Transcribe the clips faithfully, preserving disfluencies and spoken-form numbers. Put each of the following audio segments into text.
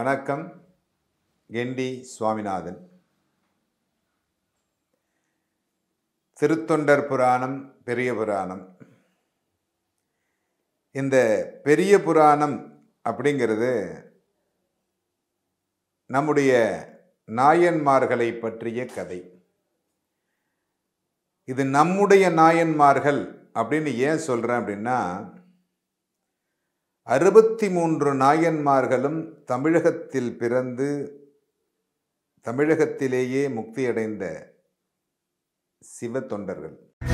வணக்கம். என்டி சுவாமிநாதன். திருத்தொண்டர் புராணம், பெரிய புராணம். இந்த பெரிய புராணம் அப்படிங்கிறது நம்முடைய நாயன்மார்களை பற்றிய கதை. இது நம்முடைய நாயன்மார்கள் அப்படின்னு ஏன் சொல்கிறேன் அப்படின்னா, அறுபத்தி மூன்று நாயன்மார்களும் தமிழகத்தில் பிறந்து தமிழகத்திலேயே முக்தியடைந்த சிவ தொண்டர்கள்.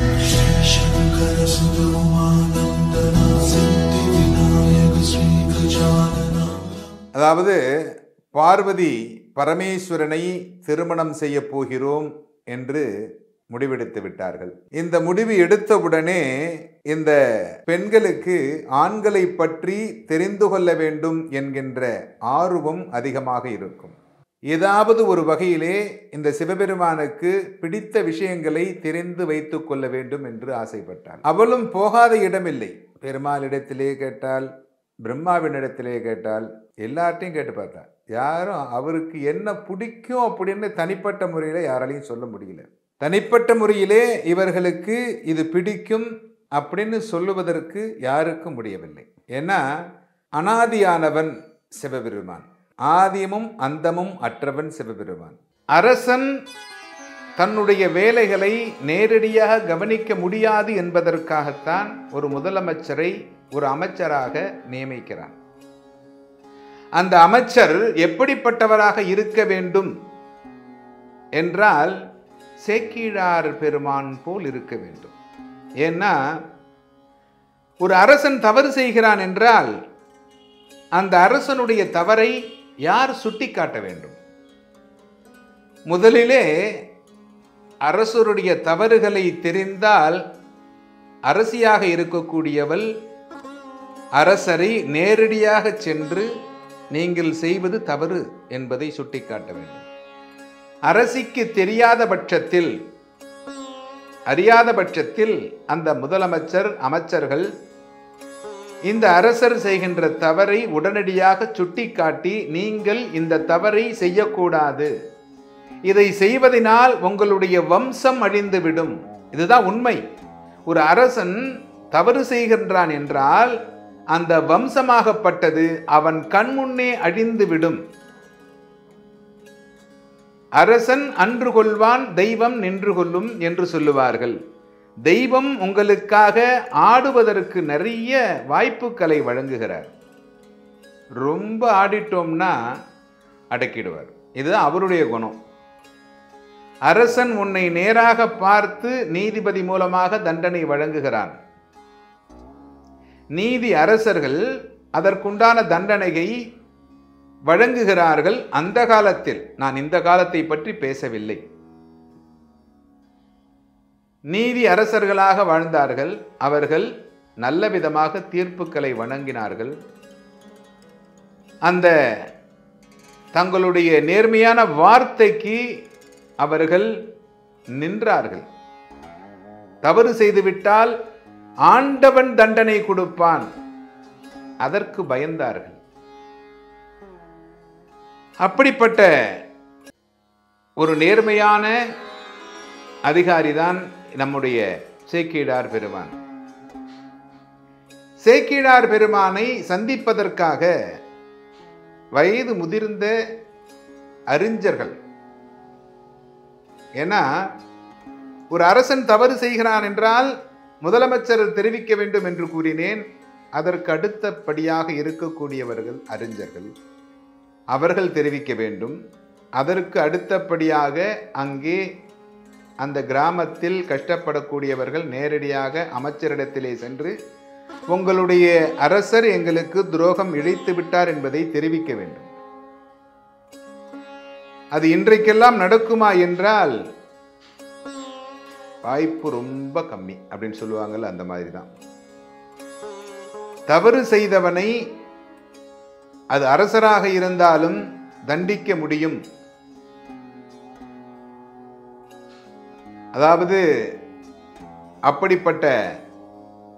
அதாவது பார்வதி பரமேஸ்வரனை திருமணம் செய்ய போகிறோம் என்று முடிவெடுத்து விட்டார்கள். இந்த முடிவு எடுத்தவுடனே இந்த பெண்களுக்கு ஆண்களை பற்றி தெரிந்து கொள்ள வேண்டும் என்கின்ற ஆர்வம் அதிகமாக இருக்கும். ஏதாவது ஒரு வகையிலே இந்த சிவபெருமானுக்கு பிடித்த விஷயங்களை தெரிந்து வைத்துக் கொள்ள வேண்டும் என்று ஆசைப்பட்டாள். அவளும் போகாத இடமில்லை. பெருமாளிடத்திலே கேட்டால், பிரம்மாவினிடத்திலே கேட்டால், எல்லார்ட்டையும் கேட்டு பார்த்தா யாரும் அவருக்கு என்ன பிடிக்கும் அப்படின்னு தனிப்பட்ட முறையில் யாராலையும் சொல்ல முடியல. தனிப்பட்ட முறையிலே இவர்களுக்கு இது பிடிக்கும் அப்படின்னு சொல்லுவதற்கு யாருக்கும் முடியவில்லை. ஏன்னா அனாதியானவன் சிவபெருமான், ஆதியமும் அந்தமும் அற்றவன் சிவபெருமான். அரசன் தன்னுடைய வேலைகளை நேரடியாக கவனிக்க முடியாது என்பதற்காகத்தான் ஒரு முதலமைச்சரை ஒரு அமைச்சராக நியமிக்கிறான். அந்த அமைச்சர் எப்படிப்பட்டவராக இருக்க வேண்டும் என்றால் சேக்கிழார் பெருமான் போல் இருக்க வேண்டும். ஏன்னா ஒரு அரசன் தவறு செய்கிறான் என்றால் அந்த அரசனுடைய தவறை யார் சுட்டி காட்ட வேண்டும்? முதலிலே அரசருடைய தவறுகளை தெரிந்தால் அரசியாக இருக்கக்கூடியவள் அரசரை நேரடியாக சென்று நீங்கள் செய்வது தவறு என்பதை சுட்டிக்காட்ட வேண்டும். அரசிக்கு தெரியாத பட்சத்தில், அறியாத பட்சத்தில் அந்த முதலமைச்சர் அமைச்சர்கள் இந்த அரசர் செய்கின்ற தவறை உடனடியாக சுட்டிக்காட்டி, நீங்கள் இந்த தவறை செய்யக்கூடாது, இதை செய்வதனால் உங்களுடைய வம்சம் அழிந்துவிடும். இதுதான் உண்மை. ஒரு அரசன் தவறு செய்கின்றான் என்றால் அந்த வம்சமாகப்பட்டது அவன் கண்முன்னே அழிந்துவிடும். அரசன் அன்று கொள்வான், தெய்வம் நின்று கொள்ளும் என்று சொல்லுவார்கள். தெய்வம் உங்களுக்காக ஆடுவதற்கு நிறைய வாய்ப்புகளை வழங்குகிறார். ரொம்ப ஆடிட்டோம்னா அடக்கிடுவார். இதுதான் அவருடைய குணம். அரசன் உன்னை நேராக பார்த்து நீதிபதி மூலமாக தண்டனை வழங்குகிறான். நீதி அரசர்கள் அதற்குண்டான தண்டனையை வழங்குகிறார்கள். அந்த காலத்தில், நான் இந்த காலத்தை பற்றி பேசவில்லை. நீதி அரசர்களாக வாழ்ந்தார்கள். அவர்கள் நல்ல விதமாக தீர்ப்புகளை வழங்கினார்கள். அந்த தங்களுடைய நேர்மையான வார்த்தைக்கு அவர்கள் நின்றார்கள். தவறு செய்துவிட்டால் ஆண்டவன் தண்டனை கொடுப்பான், அதற்கு பயந்தார்கள். அப்படிப்பட்ட ஒரு நேர்மையான அதிகாரிதான் நம்முடைய சேக்கிழார் பெருமான். சேக்கிழார் பெருமானை சந்திப்பதற்காக வயது முதிர்ந்த அறிஞர்கள், ஏன்னா ஒரு அரசன் தவறு செய்கிறான் என்றால் முதலமைச்சர் தெரிவிக்க வேண்டும் என்று கூறினேன். அதற்கு அடுத்தபடியாக இருக்கக்கூடியவர்கள் அறிஞர்கள், அவர்கள் தெரிவிக்க வேண்டும். அதற்கு அடுத்தபடியாக அங்கே அந்த கிராமத்தில் கஷ்டப்படக்கூடியவர்கள் நேரடியாக அமைச்சரிடத்திலே சென்று உங்களுடைய அரசர் எங்களுக்கு துரோகம் இழைத்து விட்டார் என்பதை தெரிவிக்க வேண்டும். அது இன்றைக்கெல்லாம் நடக்குமா என்றால் வாய்ப்பு ரொம்ப கம்மி அப்படின்னு சொல்லுவாங்கல்ல, அந்த மாதிரி தான். தவறு செய்தவனை அது அரசராக இருந்தாலும் தண்டிக்க முடியும். அதாவது அப்படிப்பட்ட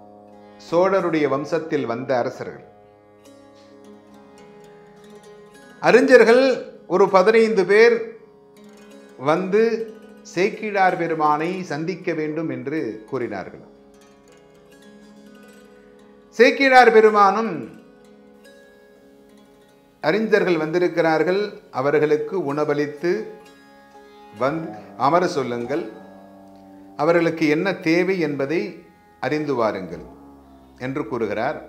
சோழருடைய வம்சத்தில் வந்த அரசர்கள் அறிஞர்கள் ஒரு பதினைந்து பேர் வந்து சேக்கிழார் பெருமானை சந்திக்க வேண்டும் என்று கூறினார்கள். சேக்கிழார் பெருமானும் அறிஞர்கள் வந்திருக்கிறார்கள், அவர்களுக்கு உணவளித்து வந்து அமர சொல்லுங்கள், அவர்களுக்கு என்ன தேவை என்பதை அறிந்து வாருங்கள் என்று கூறுகிறார்.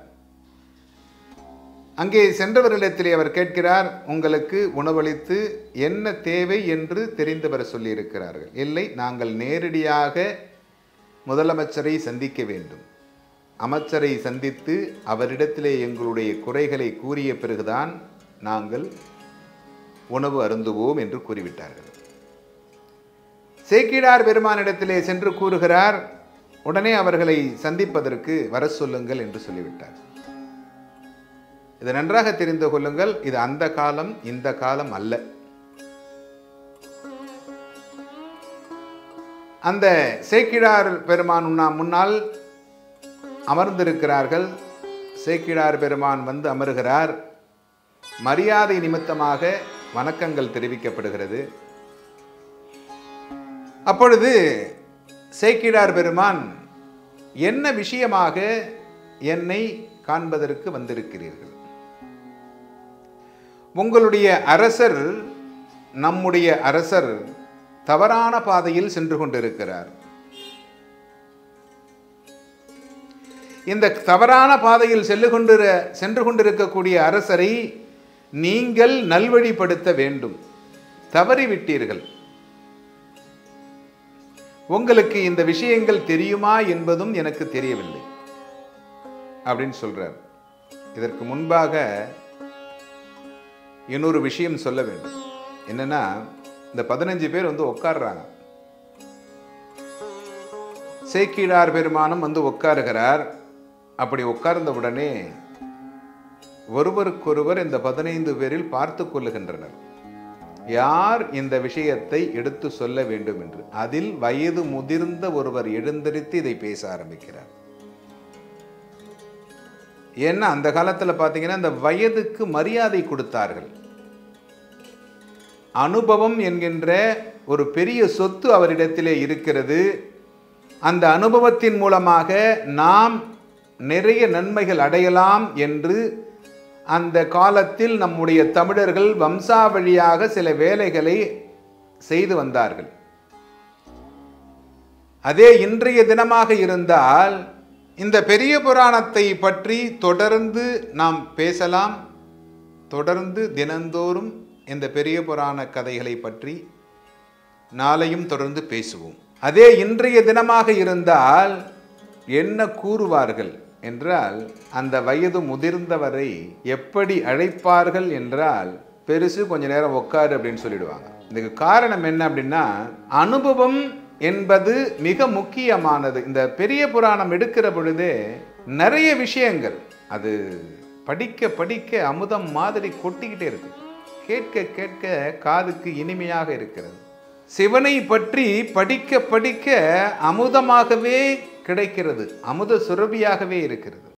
அங்கே சென்றவர்களிடத்திலே அவர் கேட்கிறார், உங்களுக்கு உணவளித்து என்ன தேவை என்று தெரிந்து வர சொல்லியிருக்கிறார்கள். இல்லை, நாங்கள் நேரடியாக முதலமைச்சரை சந்திக்க வேண்டும், அமைச்சரை சந்தித்து அவரிடத்திலே எங்களுடைய குறைகளை கூறிய பிறகுதான் நாங்கள் உணவு அருந்துவோம் என்று கூறிவிட்டார்கள். சேக்கிழார் பெருமானிடத்திலே சென்று கூறுகிறார், உடனே அவர்களை சந்திப்பதற்கு வர சொல்லுங்கள் என்று சொல்லிவிட்டார். இதை நன்றாக தெரிந்து கொள்ளுங்கள், இது அந்த காலம் இந்த காலம் அல்ல. அந்த சேக்கிழார் பெருமான் முன்னால் அமர்ந்திருக்கிறார்கள். சேக்கிழார் பெருமான் வந்து அமருகிறார். மரியாதை நிமித்தமாக வணக்கங்கள் தெரிவிக்கப்படுகிறது. அப்பொழுது சேக்கிழார் பெருமான், என்ன விஷயமாக என்னை காண்பதற்கு வந்திருக்கிறீர்கள்? உங்களுடைய அரசர், நம்முடைய அரசர் தவறான பாதையில் சென்று கொண்டிருக்கிறார். இந்த தவறான பாதையில் சென்று கொண்டிரு சென்று கொண்டிருக்கக்கூடிய அரசரை நீங்கள் நல்வழிப்படுத்த வேண்டும். தவறிவிட்டீர்கள். உங்களுக்கு இந்த விஷயங்கள் தெரியுமா என்பதும் எனக்கு தெரியவில்லை அப்படின்னு சொல்றார். இதற்கு முன்பாக இன்னொரு விஷயம் சொல்ல வேண்டும். என்னன்னா, இந்த பதினஞ்சு பேர் வந்து உட்கார்றாங்க. சேக்கிழார் பெருமானும் வந்து உட்காருகிறார். அப்படி உட்கார்ந்த உடனே ஒருவருக்கொருவர் இந்த பதினைந்து பேரில் பார்த்து கொள்ளுகின்றனர், யார் இந்த விஷயத்தை எடுத்து சொல்ல வேண்டும் என்று. அதில் வயது முதிர்ந்த ஒருவர் எழுந்தரித்து இதை பேச ஆரம்பிக்கிறார். ஏன்னா அந்த காலத்தில் பார்த்தீங்கன்னா இந்த வயதுக்கு மரியாதை கொடுத்தார்கள். அனுபவம் என்கின்ற ஒரு பெரிய சொத்து அவரிடத்திலே இருக்கிறது. அந்த அனுபவத்தின் மூலமாக நாம் நிறைய நன்மைகள் அடையலாம் என்று அந்த காலத்தில் நம்முடைய தமிழர்கள் வம்சாவழியாக சில வேலைகளை செய்து வந்தார்கள். அதே இன்றைய தினமாக இருந்தால் இந்த பெரிய புராணத்தை பற்றி தொடர்ந்து நாம் பேசலாம். தொடர்ந்து தினந்தோறும் இந்த பெரிய புராண கதைகளை பற்றி நாளையும் தொடர்ந்து பேசுவோம். அதே இன்றைய தினமாக இருந்தால் என்ன கூறுவார்கள் என்றால், அந்த வயது முதிர்ந்தவரை எப்படி அழைப்பார்கள் என்றால், பெருசு கொஞ்ச நேரம் உட்காரு அப்படின்னு சொல்லிடுவாங்க. இதுக்கு காரணம் என்ன அப்படின்னா, அனுபவம் என்பது மிக முக்கியமானது. இந்த பெரிய புராணம் எடுக்கிற பொழுதே நிறைய விஷயங்கள் அது படிக்க படிக்க அமுதம் மாதிரி கொட்டிக்கிட்டே இருக்கு. கேட்க கேட்க காதுக்கு இனிமையாக இருக்கிறது. சிவனை பற்றி படிக்க படிக்க அமுதமாகவே கிடைக்கிறது, அமுத சுரபியாகவே இருக்கிறது.